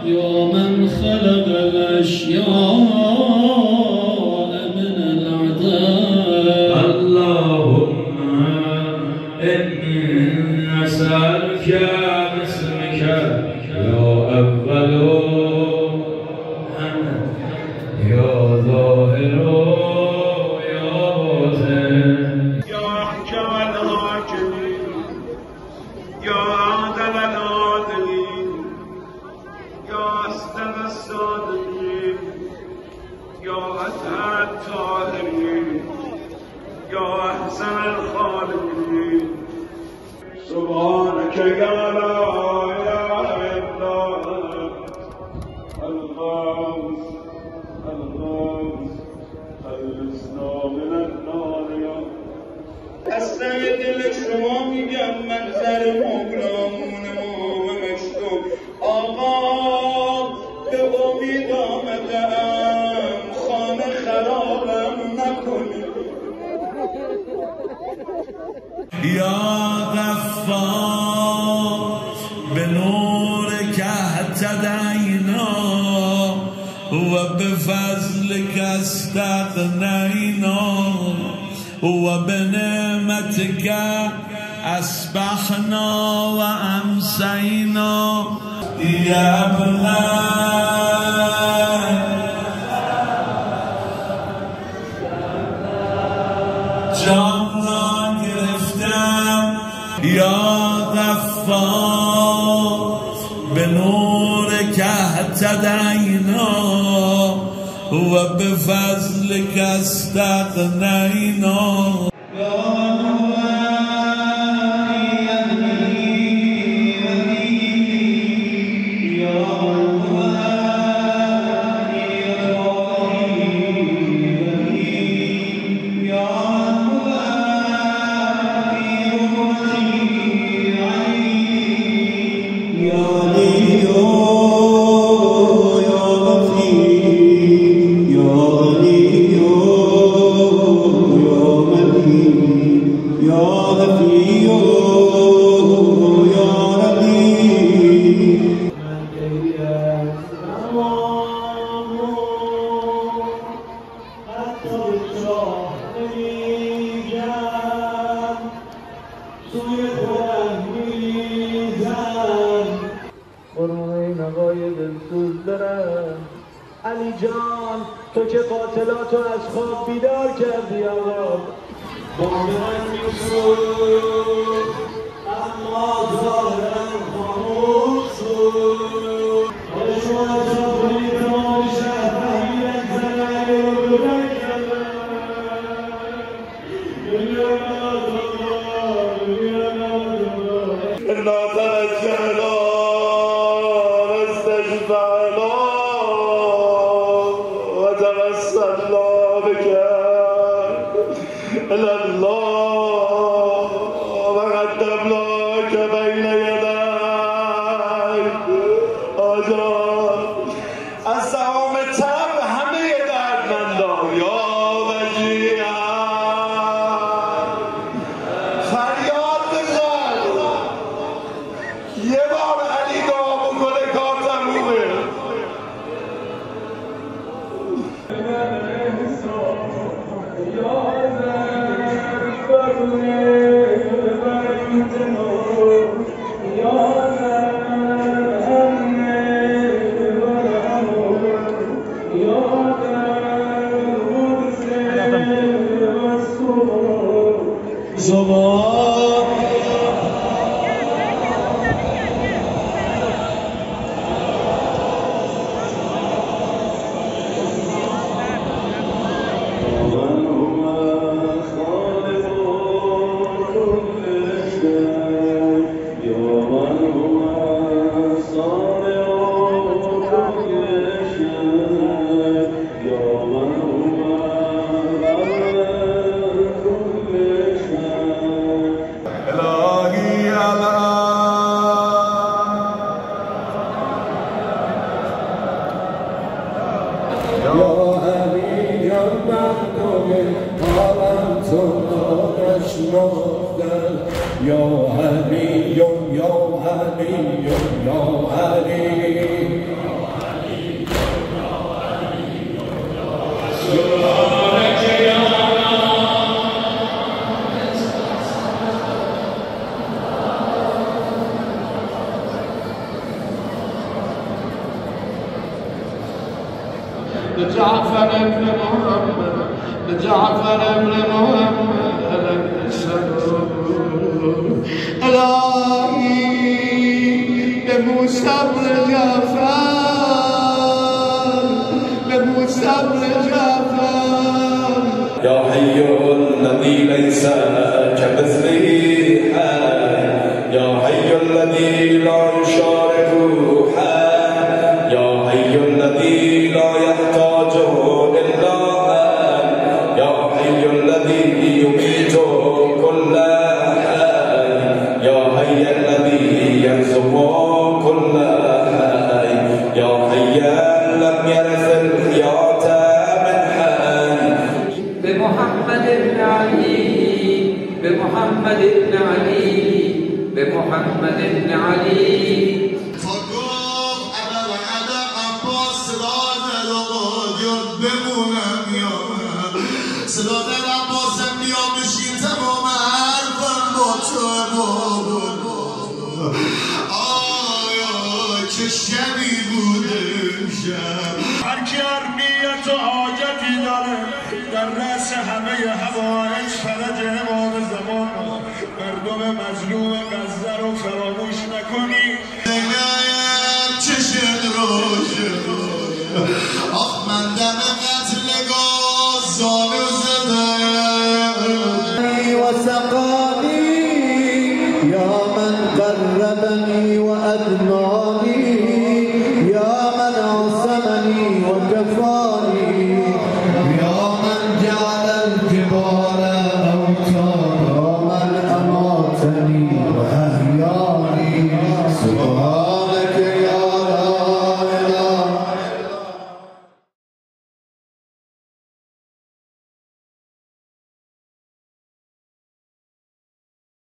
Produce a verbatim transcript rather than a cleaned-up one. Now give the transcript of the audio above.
يا من خلق الأشياء من العدم. اللهم إني أسألك باسمك يا أول يا ظاهر يا باطن يا أحكم الحاكمين يا أعدل العادلين يا أصدق الصادقين يا أطهر الطاهرين يا أحسن الخالقين. سبحانك يا لا إله إلا أنت الغوث الغوث خلصنا من النار يا دستم دل شما میگم منظر مبلامون امام مشتوم آقا به امید آمدم خانه خرابم نکنید. یا غفار به نورک اهتدینا و به فضلک استغنینا و به نعمتک اصبحنا و امسینا. یا جان را گرفتم یا غفار به نورک اهتدینا و به فضلک استغنینا. علی جان تو که قاتلاتو از خواب بیدار کردی آقا باطنن میسود اما ظاهرن خاموش شد. شما جاوری دار شهری زنگ رو بودن کردن دنیا نادار دنیا نادار نادر جلال استجبالا وتوسلنا بك إلى الله وقدمناك بين يديك آجان از سهام تب همه دردمندان یا وجیها فریاد بزن یه بار علی دعا بکنه کار تمومه. یا علی یا علی یا علی لجعفر ابن محمد لجعفر ابن محمد ألم يشهدوا إلهي لموسى ابن جعفر لموسى ابن جعفر يا حي الذي ليس كمثله حال يا حي الذي لا يشاركه حال يا حي الذي لا يحتاج إلا حال يا حي الذي يميت كل حال يا حي الذي يرزق كل حي يا حي لم يرث الحياة من حي بمحمد بن علي بمحمد بن علي بمحمد بن علي فگفت انا و انا عباس صدا زد و قادیان بمونم یا صدا زد عباسم بیا بشین تمام حرفم با تو آیا چه شبی بوده شب هر کی هر نیت و حاجتی داره در رأس همه حوائج فرج امام زمان مردم مظلوم غزه رو فراموش نکنی نگایم چشم روشه آخ من دم قتل گازانو زده و سقانی یا من قربنی